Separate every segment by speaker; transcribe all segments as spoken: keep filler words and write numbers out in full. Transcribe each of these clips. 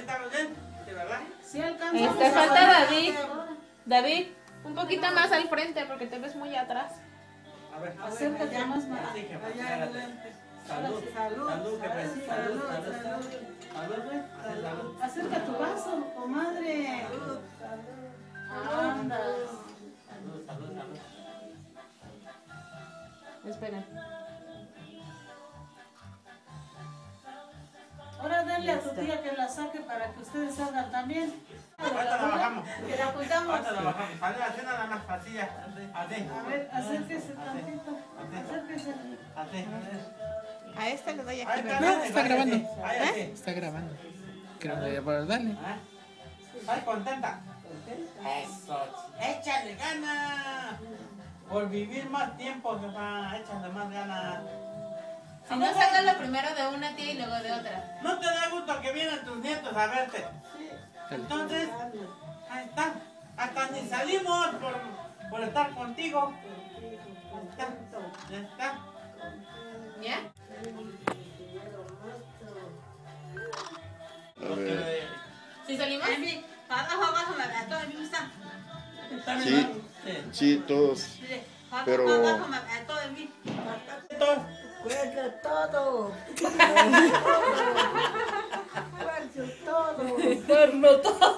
Speaker 1: estamos bien, ¿de verdad?
Speaker 2: Sí, alcanzamos.
Speaker 3: Te falta David. David, un poquito más al frente porque te ves muy atrás.
Speaker 1: A ver,
Speaker 2: Acércate más, más.
Speaker 1: así, jefa,
Speaker 2: Allá
Speaker 1: espérate.
Speaker 2: adelante.
Speaker 1: Salud,
Speaker 2: Salud,
Speaker 1: salud, jefe,
Speaker 2: salud,
Speaker 1: salud,
Speaker 2: salud,
Speaker 1: salud, salud. Salud, salud, salud.
Speaker 2: Acerca tu vaso, comadre. Anda.
Speaker 1: Salud, salud, salud.
Speaker 3: Espera.
Speaker 2: Ahora denle a tu tía que la saque para que ustedes salgan también.
Speaker 1: Ahorita la bajamos.
Speaker 2: Que la cuidamos.
Speaker 1: Ahorita la bajamos. Salud, así nada más, así ya. Así.
Speaker 2: A ver, acérquese tantito. Acérquese.
Speaker 1: Así.
Speaker 3: A este le doy
Speaker 1: Ahí
Speaker 3: aquí.
Speaker 1: está,
Speaker 3: ¿Verdad?
Speaker 1: dale,
Speaker 4: está
Speaker 1: dale,
Speaker 4: grabando.
Speaker 1: así. Ahí, así.
Speaker 4: Está grabando. Creo que para darle.
Speaker 1: ¿Ah? ¿Estás contenta? Eso. Échale ganas. Por vivir más tiempo, jefa. Échale más ganas.
Speaker 3: Si no sacas lo primero de una tía y luego de otra.
Speaker 1: ¿No te da gusto que vienen tus nietos a verte? Entonces, ahí está. Hasta ni salimos por, por estar contigo. Ahí está. Ya está.
Speaker 3: ¿Ya?
Speaker 1: Porque,
Speaker 3: ¿Sí salimos?
Speaker 5: Sí, sí, todos. Pero
Speaker 1: Entonces,
Speaker 6: Cuelga todo. Cuelga todo.
Speaker 3: Cuerno todo.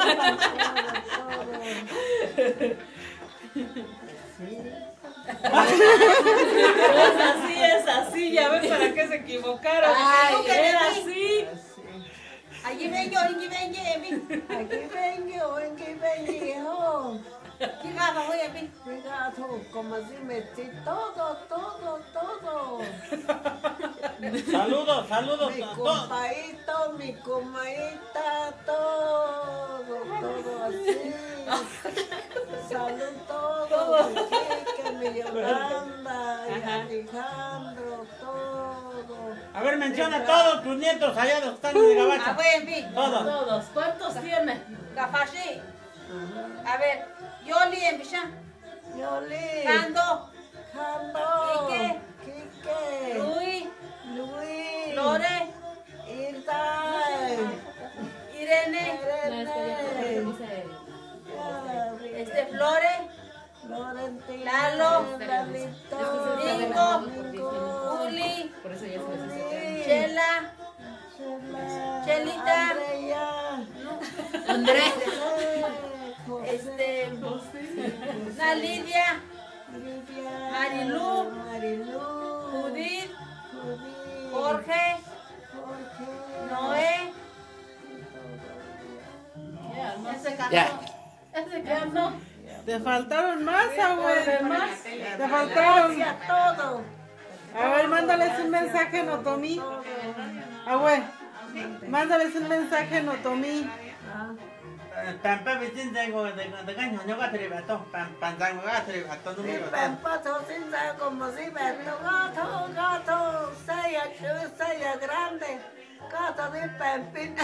Speaker 2: Pues así es, así, ya ven para qué se equivocaron.
Speaker 6: Ay,
Speaker 2: Era así.
Speaker 6: Allí vengo, allí vengo, aquí vengo, aquí vengo. Cuidado, como si metí todo, todo, todo.
Speaker 1: saludos, saludos
Speaker 6: Mi
Speaker 1: a todos.
Speaker 6: compadito, mi comadita, todo, todo así. Salud todo, mi Kike, mi Yolanda, y Alejandro, todo.
Speaker 1: A ver, menciona a todos tus nietos allá de están en el gabacho. Todos.
Speaker 2: Todos, ¿cuántos tiene?
Speaker 7: A ver, Yoli en Bichan,
Speaker 6: Yoli,
Speaker 7: Cando,
Speaker 6: Jando,
Speaker 7: Quique,
Speaker 6: Quique,
Speaker 7: Luis,
Speaker 6: Luis,
Speaker 7: Lore,
Speaker 6: Irda,
Speaker 7: Irene,
Speaker 6: Irene,
Speaker 7: este Flore,
Speaker 6: Florentina,
Speaker 7: Lalo,
Speaker 6: Lalito,
Speaker 7: Nico,
Speaker 6: Nico,
Speaker 7: Uli,
Speaker 3: Por eso ya se les hizo.
Speaker 7: Chela,
Speaker 6: Chela,
Speaker 7: Chelita,
Speaker 6: Andrea,
Speaker 3: Andrés.
Speaker 7: este, na Lidia,
Speaker 6: Lidia,
Speaker 7: Marilú,
Speaker 6: Marilú,
Speaker 7: Judith,
Speaker 6: Judith,
Speaker 7: Jorge,
Speaker 6: Jorge,
Speaker 7: Noé,
Speaker 2: Ese canto.
Speaker 4: Ya.
Speaker 2: Ese canto.
Speaker 8: Te faltaron más, abue.
Speaker 2: Más.
Speaker 8: Te faltaron.
Speaker 6: a todo.
Speaker 8: A ver, mándales un mensaje en Otomí. Abue, mándales un mensaje en Otomí.
Speaker 1: Pampa Vicente tengo de de caño yo gato bato pam pam tango gato bato
Speaker 6: Mi
Speaker 1: número dos.
Speaker 6: papato sin dar como si Beto, gato, gato, sea chulo, sea grande, gato de Pempín.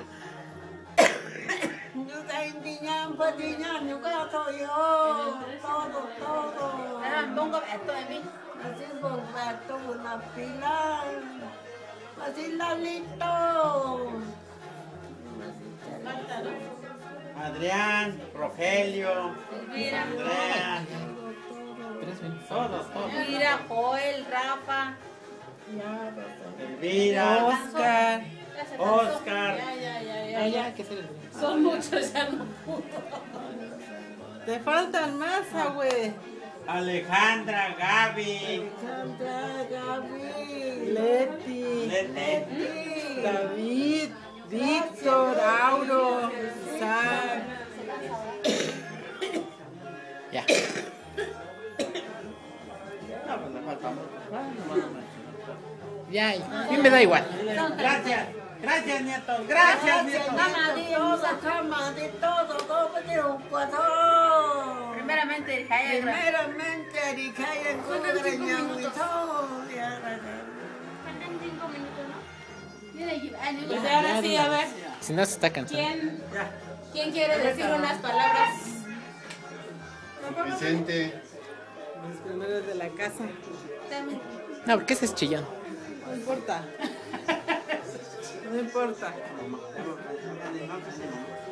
Speaker 6: Yo te indiñan, pues indiñan, yo gato yo, todo, todo.
Speaker 7: pongo esto de mí.
Speaker 6: Así con Beto, una pila, así Lalito.
Speaker 1: Adrián, Rogelio,
Speaker 7: Elvira,
Speaker 1: Andrea,
Speaker 4: Tres minutos.
Speaker 1: todos, todos.
Speaker 7: Elvira, Joel, Rafa,
Speaker 1: Elvira,
Speaker 8: Oscar.
Speaker 1: Oscar,
Speaker 2: Ya, ya, ya,
Speaker 4: Ah,
Speaker 2: ya.
Speaker 4: ya, que se les
Speaker 2: Son muchos, ya no pudo.
Speaker 8: Te faltan más, abue.
Speaker 1: Alejandra, Gaby,
Speaker 6: Sandra, Gaby,
Speaker 8: Leti,
Speaker 1: Leti,
Speaker 8: David, Víctor, Auro, Sam.
Speaker 4: Ya.
Speaker 1: no, pues le falta mucho.
Speaker 4: Ya, a mí me da igual.
Speaker 1: Gracias, gracias nietos, gracias nietos.
Speaker 6: todo, cama, de todo, todo de un cuadro.
Speaker 7: primeramente Jaira,
Speaker 6: Primeramente, Ericaya, en Cogreño y todo.
Speaker 7: faltan cinco minutos, ¿no? Mira, yo- ah, no,
Speaker 2: Pues
Speaker 7: ya.
Speaker 2: ahora sí, a ver.
Speaker 4: Si no, se está cansando.
Speaker 3: ¿Quién,
Speaker 1: Ya.
Speaker 3: ¿Quién quiere decir unas palabras?
Speaker 5: Vicente,
Speaker 8: Los primeros de la casa.
Speaker 4: No, porque ese es chillón.
Speaker 8: No importa. No importa.
Speaker 1: Mamá, mamá, mamá, mamá, mamá.